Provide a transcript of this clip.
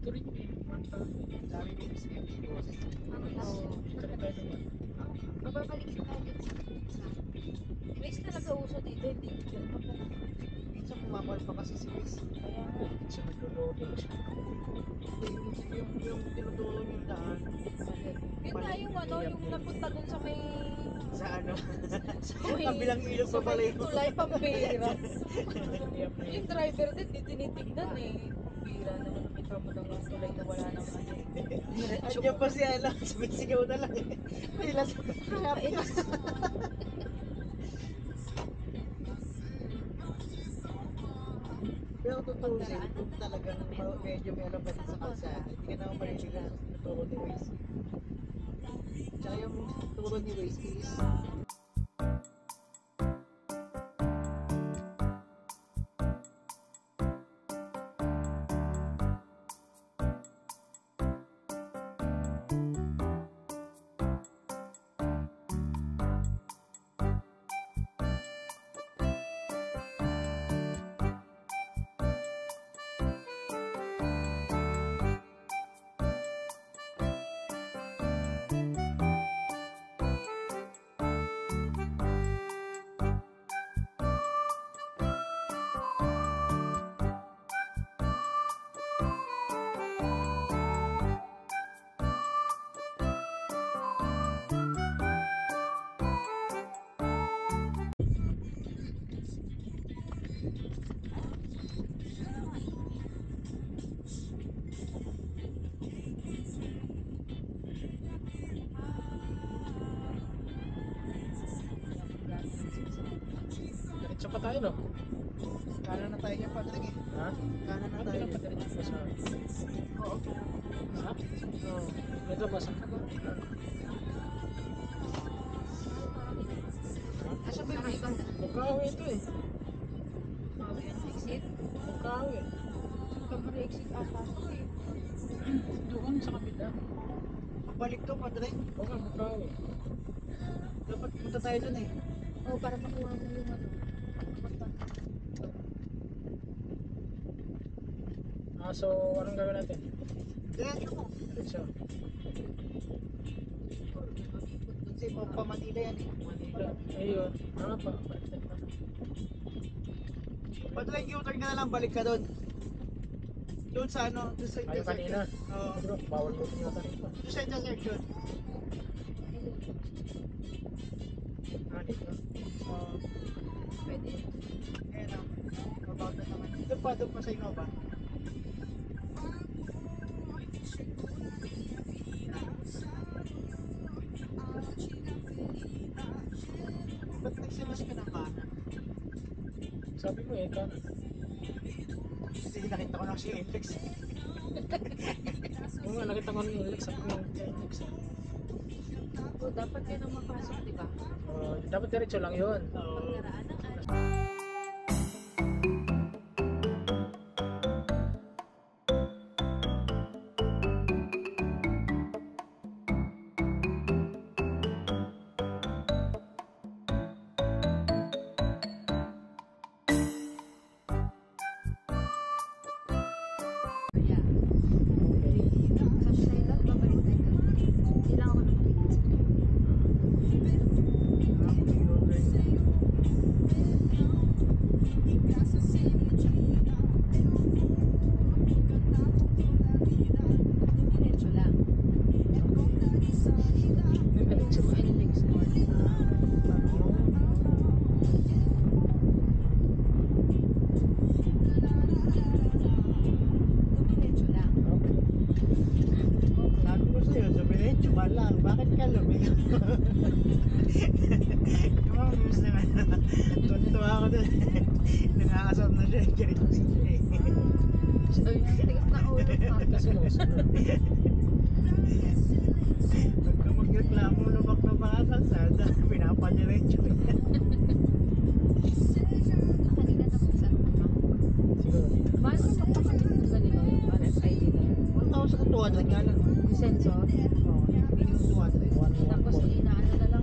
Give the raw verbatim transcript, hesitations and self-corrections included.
Dito rin eh. Dami ko kasi yung boses. Oo. Dito rin tayo naman. Mababalik tayo dito sa sa Grace talaga uso dito, hindi dyan. Minsan kumabal pa kasi si Miss. Kaya nga. Kasi naglo-loading siya. Yung, yung, yung tinuturo yung daan. Mali. Yun nga yung ano, yung napunta dun sa may... Sa ano? sa may... Kabilang ilog sa pa pala may yun. tulay, pambira. Yap na Yung driver din, di tinitignan eh. Pambira naman, nakita mo lang yung tulay na wala nang ano. Diretso Andiyan pa si ano, sumisigaw na lang eh. May ilas. Nakakainis. Pero tutusin, kung talagang ma- medyo may alam ka din sa kalsada, hindi ka naman maliligaw sa tinuturo ni Waze. Tsaka yung turo ni Waze is, Diretso pa tayo, no? kanan na tayo niya padating eh. Ha? Kanan na Ano tayo. pinapadiretso pa sa... Oo. Ha? Oo. Naglabasan ka ba? Asa ba yung iba? Bukawi ito eh. Bawi yan, exit. Bukawi. Kamari exit ata ito eh. Doon sa kabila. Pabalik to padating. Oo nga, Bukawi. Dapat punta tayo dun eh. Oh, para makuha mo yung ano. Ah, so anong gagawin natin? Diretso mo. Diretso. Kasi pa, pa Manila yan eh. Manila. Ayun. Ah, pa. Baliktad pa. Padating U-turn ka na lang, balik ka dun. Doon sa ano, doon sa Ayaw kanina. Oo. Bro, bawal mo ito yata dito. Doon sa intersection. Ah, dito. Oo. Pwede. Ayan o. About na naman. Doon pa, doon pa sa Innova. Ba't nagsimas ka ng kanan? Sabi mo eh, kanan. Kasi nakita ko na si Index. Oo nga, nakita ko ng Lex. Sabi mo kay Lex. So, dapat yan ang mapasok, di ba? Oh, dapat diretso lang yun. Oo. Pagdaraan ng ano. Kaya, sabi sa'yo lang, babalik tayo. Hindi lang ako nakatingin sa kanya. Diretso lang. Diretso mo ang next one. Diretso lang. Okay. Sabi ko sa'yo, sabi na yun, tsuba lang. Bakit ka lumigaw? Yung mga views naman. Tuntua ako dun. Nangakasam na siya. Ganit ko siya eh. Sabi nga, tigas na ulo. Bakit sumusunod? Pagka magreklamo, lubak na pa ka kalsada. Pinapadiretso eh. Kanina na kung saan ka. Siguro dito. Paano mo magpapakit ng ganito yung R F I D na yun? one thousand two hundred nga lang. Yung sensor? Oo. Minimum two hundred. One, one, Tapos one. inaano na lang